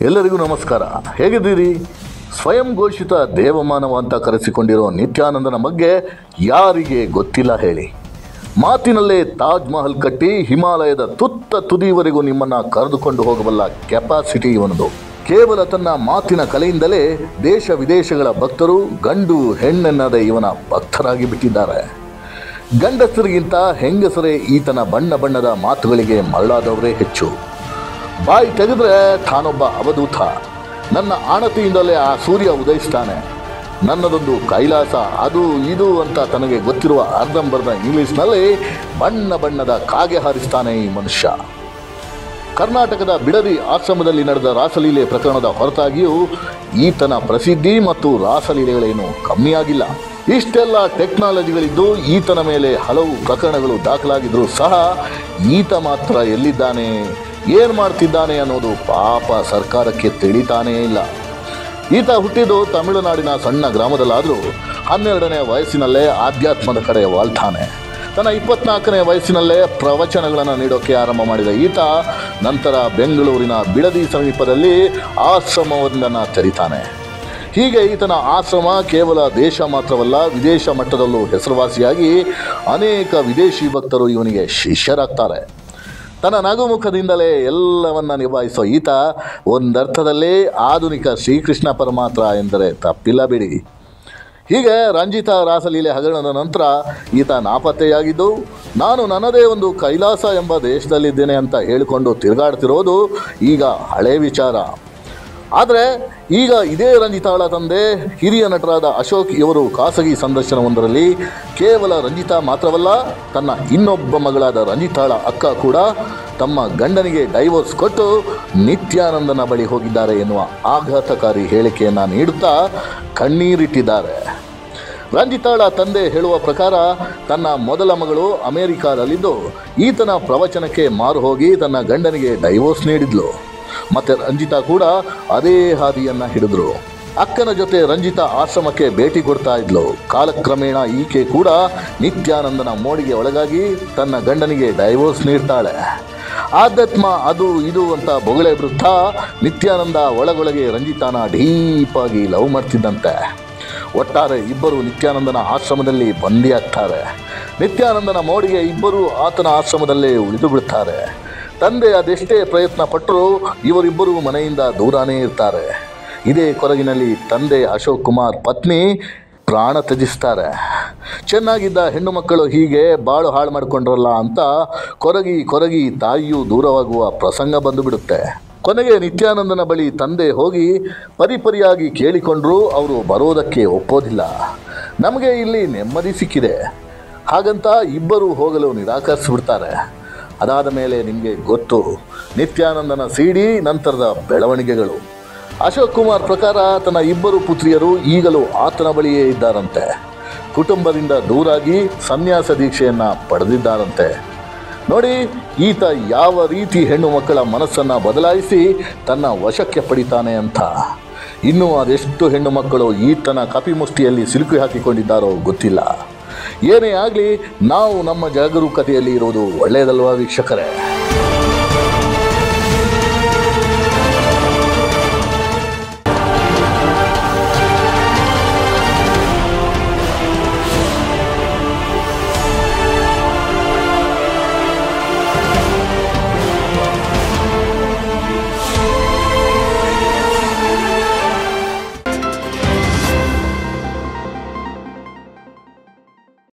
ಎಲ್ಲರಿಗೂ ನಮಸ್ಕಾರ. ಹೇಗಿದ್ದೀರಿ? ಸ್ವಯಂ ಘೋಷಿತ ದೇವಮಾನವ ಅಂತ ಕರೆಸಿಕೊಂಡಿರೋ ನಿತ್ಯಾನಂದನ ಬಗ್ಗೆ ಯಾರಿಗೆ ಗೊತ್ತಿಲ್ಲ ಹೇಳಿ? ಮಾತಿನಲ್ಲೇ ತಾಜ್ ಮಹಲ್ ಕಟ್ಟಿ ಹಿಮಾಲಯದ ತುತ್ತ ತುದಿವರೆಗೂ ನಿಮ್ಮನ್ನು ಕರೆದುಕೊಂಡು ಹೋಗಬಲ್ಲ ಕೆಪಾಸಿಟಿ ಇವನದು. ಕೇವಲ ತನ್ನ ಮಾತಿನ ಕಲೆಯಿಂದಲೇ ದೇಶ ವಿದೇಶಗಳ ಭಕ್ತರು ಗಂಡು ಹೆಣ್ಣೆನ್ನದೇ ಇವನ ಭಕ್ತರಾಗಿ ಬಿಟ್ಟಿದ್ದಾರೆ. ಗಂಡಸರಿಗಿಂತ ಹೆಂಗಸರೇ ಈತನ ಬಣ್ಣ ಬಣ್ಣದ ಮಾತುಗಳಿಗೆ ಮರಳಾದವರೇ ಹೆಚ್ಚು. ಬಾಯಿ ತೆಗೆದ್ರೆ ತಾನೊಬ್ಬ ಅವಧೂತ. ನನ್ನ ಆಣತಿಯಿಂದಲೇ ಆ ಸೂರ್ಯ ಉದಯಿಸ್ತಾನೆ, ನನ್ನದೊಂದು ಕೈಲಾಸ, ಅದು ಇದು ಅಂತ ತನಗೆ ಗೊತ್ತಿರುವ ಅರ್ಧಂಬರ್ಧ ಇಂಗ್ಲೀಷ್ನಲ್ಲಿ ಬಣ್ಣ ಬಣ್ಣದ ಕಾಗೆ ಹಾರಿಸ್ತಾನೆ ಈ ಮನುಷ್ಯ. ಕರ್ನಾಟಕದ ಬಿಡದಿ ಆಶ್ರಮದಲ್ಲಿ ನಡೆದ ರಾಸಲೀಲೆ ಪ್ರಕರಣದ ಹೊರತಾಗಿಯೂ ಈತನ ಪ್ರಸಿದ್ಧಿ ಮತ್ತು ರಾಸಲೀಲೆಗಳೇನು ಕಮ್ಮಿಯಾಗಿಲ್ಲ. ಇಷ್ಟೆಲ್ಲ ಟೆಕ್ನಾಲಜಿಗಳಿದ್ದು ಈತನ ಮೇಲೆ ಹಲವು ಪ್ರಕರಣಗಳು ದಾಖಲಾಗಿದ್ದರೂ ಸಹ ಈತ ಮಾತ್ರ ಎಲ್ಲಿದ್ದಾನೆ, ಏನು ಮಾಡ್ತಿದ್ದಾನೆ ಅನ್ನೋದು ಪಾಪ ಸರ್ಕಾರಕ್ಕೆ ತಿಳಿತಾನೇ ಇಲ್ಲ. ಈತ ಹುಟ್ಟಿದ್ದು ತಮಿಳುನಾಡಿನ ಸಣ್ಣ ಗ್ರಾಮದಲ್ಲಾದರೂ 12ನೇ ವಯಸ್ಸಿನಲ್ಲೇ ಆಧ್ಯಾತ್ಮದ ಕಡೆ ವಾಲ್ತಾನೆ. ತನ್ನ 24ನೇ ವಯಸ್ಸಿನಲ್ಲೇ ಪ್ರವಚನಗಳನ್ನು ನೀಡೋಕ್ಕೆ ಆರಂಭ ಮಾಡಿದ ಈತ ನಂತರ ಬೆಂಗಳೂರಿನ ಬಿಡದಿ ಸಮೀಪದಲ್ಲಿ ಆಶ್ರಮವೊಂದನ್ನು ತೆರೀತಾನೆ. ಹೀಗೆ ಈತನ ಆಶ್ರಮ ಕೇವಲ ದೇಶ ಮಾತ್ರವಲ್ಲ, ವಿದೇಶ ಮಟ್ಟದಲ್ಲೂ ಹೆಸರುವಾಸಿಯಾಗಿ ಅನೇಕ ವಿದೇಶಿ ಭಕ್ತರು ಇವನಿಗೆ ಶಿಷ್ಯರಾಗ್ತಾರೆ. ತನ್ನ ನಗುಮುಖದಿಂದಲೇ ಎಲ್ಲವನ್ನ ನಿಭಾಯಿಸೋ ಈತ ಒಂದರ್ಥದಲ್ಲೇ ಆಧುನಿಕ ಶ್ರೀಕೃಷ್ಣ ಪರಮಾತ್ಮ ಎಂದರೆ ತಪ್ಪಿಲ್ಲ ಬಿಡಿ. ಹೀಗೆ ರಂಜಿತಾ ರಾಸಲೀಲೆ ಹಗರಣದ ನಂತರ ಈತ ನಾಪತ್ತೆಯಾಗಿದ್ದು, ನಾನು ನನ್ನದೇ ಒಂದು ಕೈಲಾಸ ಎಂಬ ದೇಶದಲ್ಲಿದ್ದೇನೆ ಅಂತ ಹೇಳಿಕೊಂಡು ತಿರುಗಾಡ್ತಿರೋದು ಈಗ ಹಳೆ ವಿಚಾರ. ಆದರೆ ಈಗ ಇದೇ ರಂಜಿತಾಳ ತಂದೆ ಹಿರಿಯ ನಟರಾದ ಅಶೋಕ್ ಇವರು ಖಾಸಗಿ ಸಂದರ್ಶನವೊಂದರಲ್ಲಿ ಕೇವಲ ರಂಜಿತಾ ಮಾತ್ರವಲ್ಲ, ತನ್ನ ಇನ್ನೊಬ್ಬ ಮಗಳಾದ ರಂಜಿತಾಳ ಅಕ್ಕ ಕೂಡ ತಮ್ಮ ಗಂಡನಿಗೆ ಡೈವೋರ್ಸ್ ಕೊಟ್ಟು ನಿತ್ಯಾನಂದನ ಬಳಿ ಹೋಗಿದ್ದಾರೆ ಎನ್ನುವ ಆಘಾತಕಾರಿ ಹೇಳಿಕೆಯನ್ನು ನೀಡುತ್ತಾ ಕಣ್ಣೀರಿಟ್ಟಿದ್ದಾರೆ. ರಂಜಿತಾಳ ತಂದೆ ಹೇಳುವ ಪ್ರಕಾರ ತನ್ನ ಮೊದಲ ಮಗಳು ಅಮೆರಿಕಾದಲ್ಲಿದ್ದು ಈತನ ಪ್ರವಚನಕ್ಕೆ ಮಾರು ಹೋಗಿ ತನ್ನ ಗಂಡನಿಗೆ ಡೈವೋರ್ಸ್ ನೀಡಿದ್ಲು. ಮತ್ತು ರಂಜಿತಾ ಕೂಡ ಅದೇ ಹಾದಿಯನ್ನು ಹಿಡಿದ್ರು. ಅಕ್ಕನ ಜೊತೆ ರಂಜಿತಾ ಆಶ್ರಮಕ್ಕೆ ಭೇಟಿ ಕೊಡ್ತಾ ಇದ್ಲು. ಕಾಲಕ್ರಮೇಣ ಈಕೆ ಕೂಡ ನಿತ್ಯಾನಂದನ ಮೋಡಿಗೆ ಒಳಗಾಗಿ ತನ್ನ ಗಂಡನಿಗೆ ಡೈವೋರ್ಸ್ ನೀಡ್ತಾಳೆ. ಆಧ್ಯಾತ್ಮ ಅದು ಇದು ಅಂತ ಬೊಗಳೆ ಬಿಡುತ್ತಾ ನಿತ್ಯಾನಂದ ಒಳಗೊಳಗೆ ರಂಜಿತಾನ ಡೀಪಾಗಿ ಲವ್ ಮಾಡ್ತಿದ್ದಂತೆ. ಒಟ್ಟಾರೆ ಇಬ್ಬರು ನಿತ್ಯಾನಂದನ ಆಶ್ರಮದಲ್ಲಿ ಬಂದಿಯಾಗ್ತಾರೆ. ನಿತ್ಯಾನಂದನ ಮೋಡಿಗೆ ಇಬ್ಬರು ಆತನ ಆಶ್ರಮದಲ್ಲೇ ಉಳಿದು ಬಿಡ್ತಾರೆ. ತಂದೆ ಅದೆಷ್ಟೇ ಪ್ರಯತ್ನ ಪಟ್ಟರೂ ಇವರಿಬ್ಬರು ಮನೆಯಿಂದ ದೂರನೇ ಇರ್ತಾರೆ. ಇದೇ ಕೊರಗಿನಲ್ಲಿ ತಂದೆ ಅಶೋಕ್ ಕುಮಾರ್ ಪತ್ನಿ ಪ್ರಾಣ ತ್ಯಜಿಸ್ತಾರೆ. ಚೆನ್ನಾಗಿದ್ದ ಹೆಣ್ಣು ಮಕ್ಕಳು ಹೀಗೆ ಬಾಳು ಹಾಳು ಮಾಡಿಕೊಂಡ್ರಲ್ಲ ಅಂತ ಕೊರಗಿ ತಾಯಿಯೂ ದೂರವಾಗುವ ಪ್ರಸಂಗ ಬಂದುಬಿಡುತ್ತೆ. ಕೊನೆಗೆ ನಿತ್ಯಾನಂದನ ಬಳಿ ತಂದೆ ಹೋಗಿ ಪರಿಪರಿಯಾಗಿ ಕೇಳಿಕೊಂಡ್ರೂ ಅವರು ಬರೋದಕ್ಕೆ ಒಪ್ಪೋದಿಲ್ಲ. ನಮಗೆ ಇಲ್ಲಿ ನೆಮ್ಮದಿ ಸಿಕ್ಕಿದೆ ಹಾಗಂತ ಇಬ್ಬರು ಹೋಗಲು ನಿರಾಕರಿಸಿಬಿಡ್ತಾರೆ. ಅದಾದ ಮೇಲೆ ನಿಮಗೆ ಗೊತ್ತು ನಿತ್ಯಾನಂದನ ಸಿಡಿ ನಂತರದ ಬೆಳವಣಿಗೆಗಳು. ಅಶೋಕ್ ಕುಮಾರ್ ಪ್ರಕಾರ ತನ್ನ ಇಬ್ಬರು ಪುತ್ರಿಯರು ಈಗಲೂ ಆತನ ಬಳಿಯೇ ಇದ್ದಾರಂತೆ. ಕುಟುಂಬದಿಂದ ದೂರಾಗಿ ಸನ್ಯಾಸ ದೀಕ್ಷೆಯನ್ನು ಪಡೆದಿದ್ದಾರಂತೆ. ನೋಡಿ ಈತ ಯಾವ ರೀತಿ ಹೆಣ್ಣು ಮಕ್ಕಳ ಮನಸ್ಸನ್ನು ಬದಲಾಯಿಸಿ ತನ್ನ ವಶಕ್ಕೆ ಪಡಿತಾನೆ ಅಂತ. ಇನ್ನೂ ಅದೆಷ್ಟು ಹೆಣ್ಣು ಮಕ್ಕಳು ಈತನ ಕಪಿಮುಷ್ಟಿಯಲ್ಲಿ ಸಿಲುಕಿ ಹಾಕಿಕೊಂಡಿದ್ದಾರೋ ಗೊತ್ತಿಲ್ಲ. ಏನೇ ಆಗಲಿ ನಾವು ನಮ್ಮ ಜಾಗರೂಕತೆಯಲ್ಲಿ ಇರೋದು ಒಳ್ಳೆಯದಲ್ವಾ ವೀಕ್ಷಕರೇ?